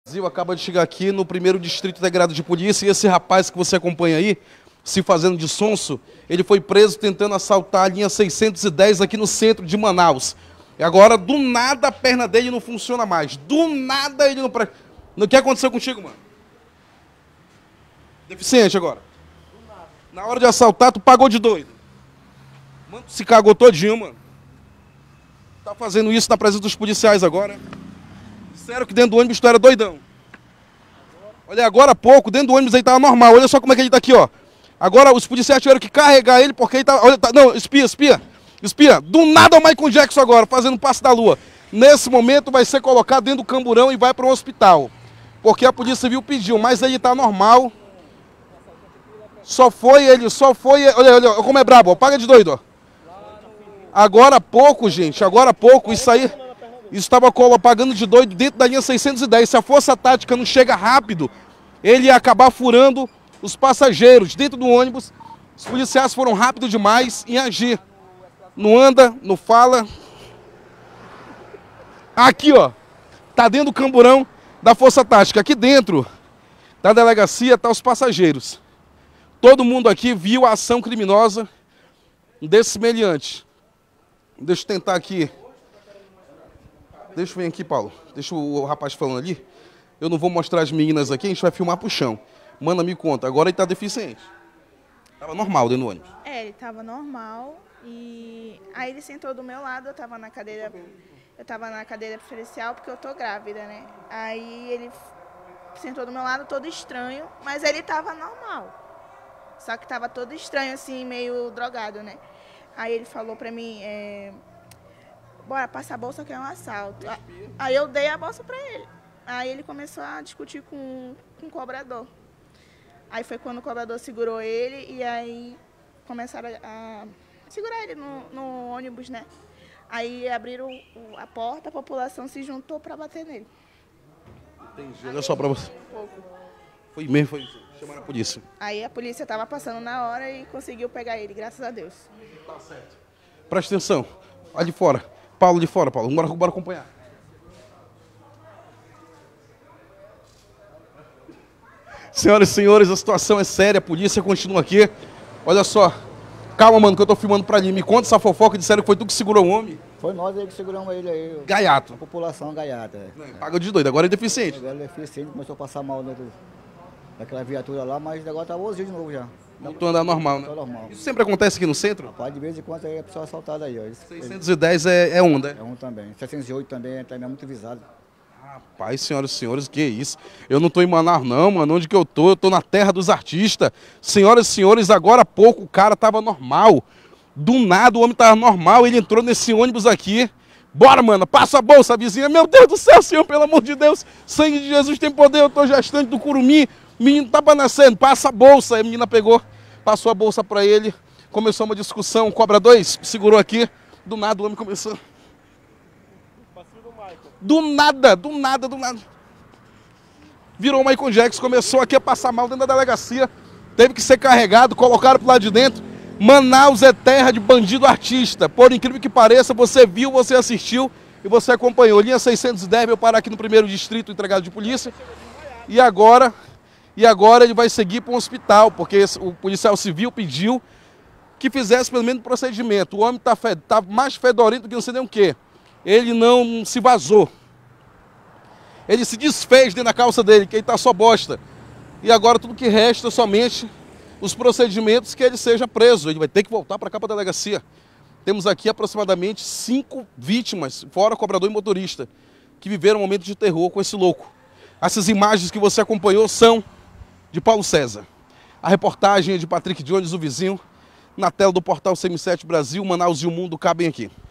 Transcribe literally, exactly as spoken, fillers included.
Brasil acaba de chegar aqui no primeiro distrito integrado de polícia e esse rapaz que você acompanha aí, se fazendo de sonso, ele foi preso tentando assaltar a linha seiscentos e dez aqui no centro de Manaus. E agora, do nada, a perna dele não funciona mais. Do nada ele não... Pre... O que aconteceu contigo, mano? Deficiente agora? Do nada. Na hora de assaltar, tu pagou de doido. Mano, tu se cagou todinho, mano. Tá fazendo isso na presença dos policiais agora. Disseram que dentro do ônibus tu era doidão. Olha, agora há pouco, dentro do ônibus ele tava normal. Olha só como é que ele tá aqui, ó. Agora os policiais tiveram que carregar ele porque ele tá... Olha, tá... Não, espia, espia. Espia. Do nada o Michael Jackson agora, fazendo passe da lua. Nesse momento vai ser colocado dentro do camburão e vai para um hospital. Porque a Polícia Civil pediu, mas ele tá normal. Só foi ele, só foi... Olha, olha, como é brabo, ó. Paga de doido, ó. Agora há pouco, gente, agora há pouco, isso aí... Isso estava pagando de doido dentro da linha seiscentos e dez. Se a força tática não chega rápido, ele ia acabar furando os passageiros dentro do ônibus. Os policiais foram rápidos demais em agir. Não anda, não fala. Aqui, ó, tá dentro do camburão da força tática. Aqui dentro da delegacia tá os passageiros. Todo mundo aqui viu a ação criminosa desse semelhante. Deixa eu tentar aqui. Deixa eu vir aqui, Paulo. Deixa o rapaz falando ali. Eu não vou mostrar as meninas aqui, a gente vai filmar pro chão. Manda, me conta. Agora ele tá deficiente. Tava normal dentro do ônibus. É, ele tava normal e aí ele sentou do meu lado, eu tava na cadeira, eu tava na cadeira preferencial porque eu tô grávida, né? Aí ele sentou do meu lado todo estranho, mas ele tava normal. Só que tava todo estranho assim, meio drogado, né? Aí ele falou pra mim, é... bora, passa a bolsa que é um assalto. Aí eu dei a bolsa pra ele. Aí ele começou a discutir com, com o cobrador. Aí foi quando o cobrador segurou ele e aí começaram a, a segurar ele no, no ônibus, né? Aí abriram o, a porta, a população se juntou pra bater nele. Entendi. Olha só pra você. Um pouco. Foi mesmo, foi isso. Chamaram a polícia. Aí a polícia tava passando na hora e conseguiu pegar ele, graças a Deus. Tá certo. Presta atenção. Olha de fora. Paulo de fora, Paulo. Bora, bora acompanhar. Senhoras e senhores, a situação é séria, a polícia continua aqui. Olha só. Calma, mano, que eu tô filmando pra ali. Me conta essa fofoca, disseram que foi tu que segurou o homem. Foi nós aí que seguramos ele aí. Gaiato. A população gaiata. É. Paga de doido, agora é deficiente. Agora ele é deficiente, começou a passar mal dentro daquela viatura lá, mas agora tá bonzinho de novo já. Voltou a andar normal, né? Tá normal. Isso sempre acontece aqui no centro? Rapaz, de vez em quando aí a pessoa assaltada aí, ó. Isso, seiscentos e dez é, é um, né? É um também. setecentos e oito também, também é muito visado. Rapaz, senhoras e senhores, que isso? Eu não tô em Manaus não, mano. Onde que eu tô? Eu tô na terra dos artistas. Senhoras e senhores, agora há pouco o cara tava normal. Do nada o homem tava normal, ele entrou nesse ônibus aqui. Bora, mano, passa a bolsa, a vizinha. Meu Deus do céu, Senhor, pelo amor de Deus. Sangue de Jesus tem poder, eu tô gestante do curumim. Menino tá pra nascendo, passa a bolsa. Aí a menina pegou, passou a bolsa pra ele. Começou uma discussão, cobra dois, segurou aqui. Do nada o homem começou... Do nada, do nada, do nada. Virou o Michael Jackson, começou aqui a passar mal dentro da delegacia. Teve que ser carregado, colocaram pro lado de dentro. Manaus é terra de bandido artista. Por incrível que pareça, você viu, você assistiu e você acompanhou. Linha seiscentos e dez veio parar aqui no primeiro distrito entregado de polícia. E agora, e agora ele vai seguir para um hospital, porque o policial civil pediu que fizesse pelo menos procedimento. O homem tá, fed, tá mais fedorento do que não sei nem o quê. Ele não se vazou. Ele se desfez dentro da calça dele, que ele tá só bosta. E agora tudo que resta é somente os procedimentos que ele seja preso. Ele vai ter que voltar para cá para a delegacia. Temos aqui aproximadamente cinco vítimas, fora cobrador e motorista, que viveram um momento de terror com esse louco. Essas imagens que você acompanhou são de Paulo César. A reportagem é de Patrick Jones, o vizinho, na tela do portal C M sete Brasil, Manaus e o Mundo cabem aqui.